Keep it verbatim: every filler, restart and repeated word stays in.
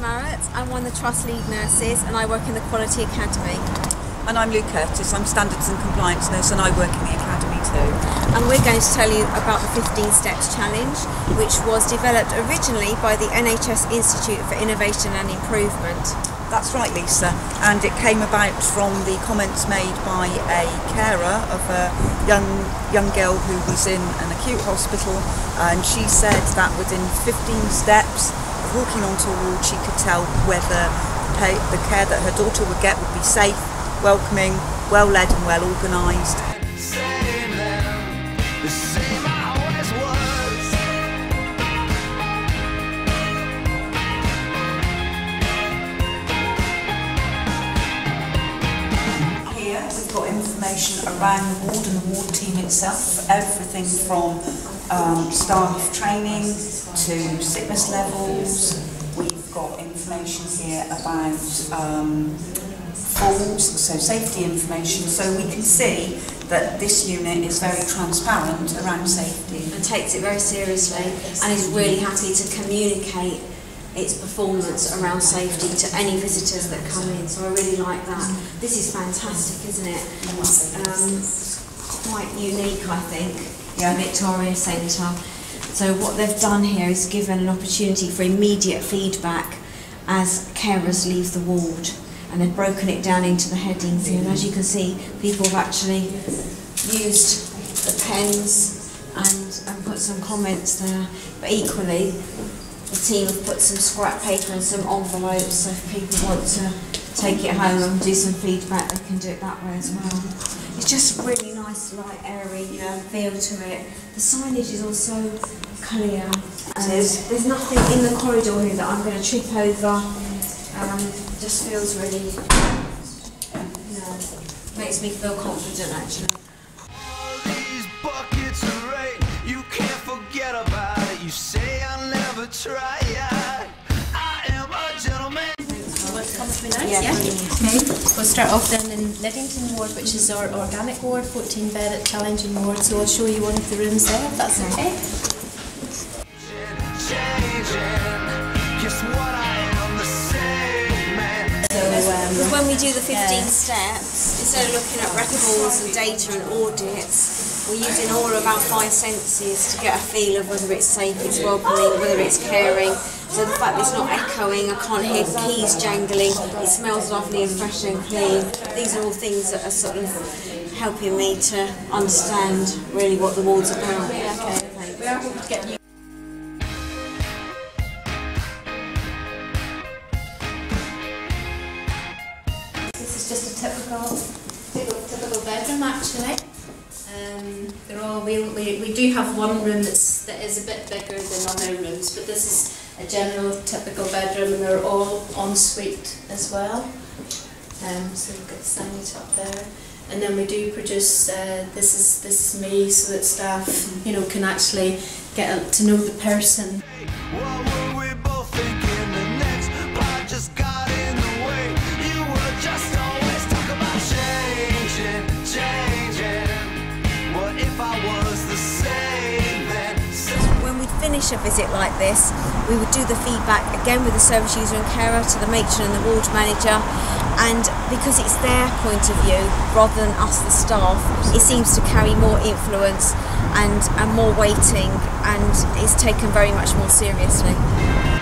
Marrett. I'm one of the Trust lead nurses and I work in the Quality Academy. And I'm Lou Curtis, I'm Standards and Compliance Nurse and I work in the Academy too. And we're going to tell you about the fifteen steps challenge, which was developed originally by the N H S Institute for Innovation and Improvement. That's right, Lisa, and it came about from the comments made by a carer of a young young girl who was in an acute hospital, and she said that within fifteen steps of walking onto a ward she could tell whether the care that her daughter would get would be safe, welcoming, well led and well organised. Here we've got information around the ward and the ward team itself, everything from um, staff training to sickness levels. We've got information here about um, falls, so safety information, so we can see that this unit is very transparent around safety. And takes it very seriously and is really happy to communicate its performance around safety to any visitors that come in, so I really like that. This is fantastic, isn't it? Um, quite unique, I think, yeah. The Victoria Centre. So what they've done here is given an opportunity for immediate feedback as carers leave the ward. And they've broken it down into the headings here, and as you can see, people have actually used the pens and, and put some comments there, but equally the team have put some scrap paper and some envelopes, so if people want to take it home and do some feedback, they can do it that way as well. It's just really nice, light, airy yeah. feel to it. The signage is also clear, and there's, there's nothing in the corridor here that I'm going to trip over. Um, just feels really, you know, makes me feel confident actually. All these buckets of rain, you can't forget about it. You say I'll never try. I am a gentleman. Want to come with me now? Yeah. Yeah. Okay. We'll start off then in Liddington Ward, which is our organic ward, fourteen bedded challenging ward. So I'll show you one of the rooms there, if that's okay. Because when we do the fifteen steps, instead of looking at records and data and audits, we're using all of our five senses to get a feel of whether it's safe, it's welcoming, whether it's caring. So the fact that it's not echoing, I can't hear keys jangling, it smells lovely and fresh and clean. These are all things that are sort of helping me to understand really what the ward's about. Okay. We are hoping to get you. Just a typical, typical, typical bedroom actually. Um, they're all we, we we do have one room that's that is a bit bigger than other rooms, but this is a general typical bedroom, and they're all en suite as well. Um, so we've got the signage up there, and then we do produce. Uh, this is this is me, so that staff you know can actually get to know the person. What were we both thinking? The next part just got in the way. You were just always talking about changing, changing. What if I was the same then? When we'd finish a visit like this, we would do the feedback again with the service user and carer to the matron and the ward manager, and because it's their point of view rather than us the staff, it seems to carry more influence and, and more weighting, and is taken very much more seriously.